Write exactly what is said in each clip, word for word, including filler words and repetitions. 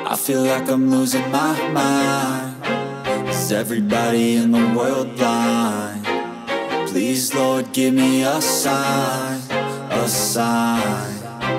I feel like I'm losing my mind. Is everybody in the world blind? Please, Lord, give me a sign, a sign.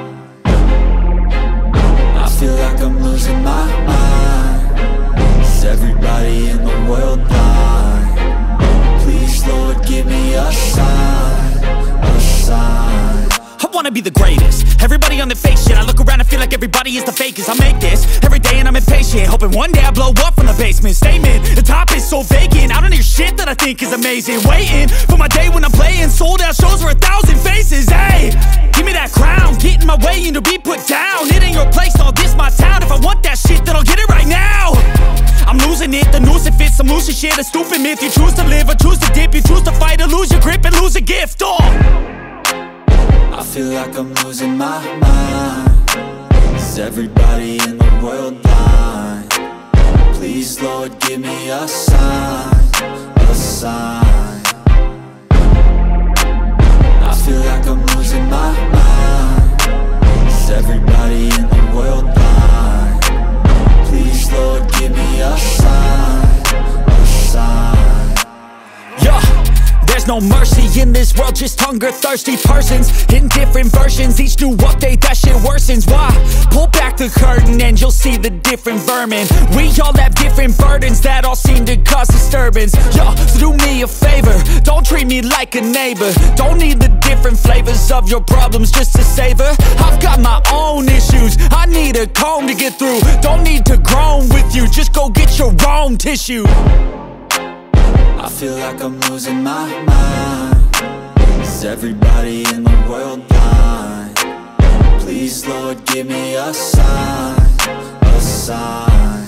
I feel like I'm losing my mind. Is everybody in the world blind? Please, Lord, give me a sign, a sign. I wanna be the greatest. Everybody on the fake shit. I look around and feel like everybody is the fakest. I make this every day and I'm impatient, hoping one day I blow up from the basement. Statement, the top is so vacant. I don't hear shit that I think is amazing. Waiting for my day when I'm playing sold out shows for a thousand faces. Hey, give me that crown, get in my way and to be put down. It ain't your place, all this my town. If I want that shit, then I'll get it right now. I'm losing it, the noose it fits. I'm losing shit, a stupid myth. You choose to live or choose to dip. You choose to fight or lose your grip and lose a gift. Oh, I feel like I'm losing my mind. Is everybody in the world blind? Please, Lord, give me a sign, a sign. I feel like I'm losing my mind. Is everybody in the world blind? Please, Lord, give me a sign, a sign. yeah. There's no mercy in this world, just hunger-thirsty persons in different versions. Each new update, that shit worsens. Why? Pull back the curtain and you'll see the different vermin. We all have different burdens that all seem to cause disturbance. Yo, so do me a favor, don't treat me like a neighbor. Don't need the different flavors of your problems just to savor. I've got my own issues, I need a comb to get through. Don't need to groan with you, just go get your own tissue. I feel like I'm losing my mind. Is everybody in the world blind? Please, Lord, give me a sign, a sign.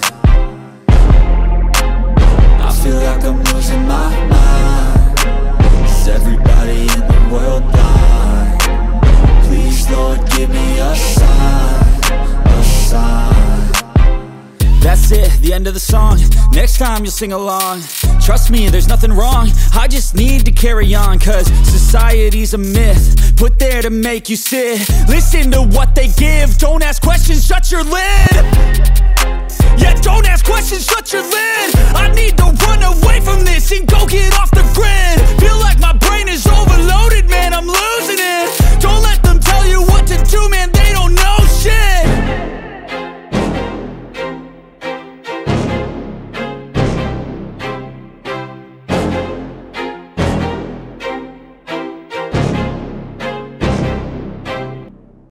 I feel like I'm losing my mind. Is everybody in the world blind? Please, Lord, give me a sign, a sign. That's it, the end of the song. Next time you'll sing along. Trust me, there's nothing wrong. I just need to carry on, cause society's a myth put there to make you sit. Listen to what they give. Don't ask questions, shut your lid. Yeah, don't ask questions, shut your lid. I need to run away from this and go get off the grid. Feel like my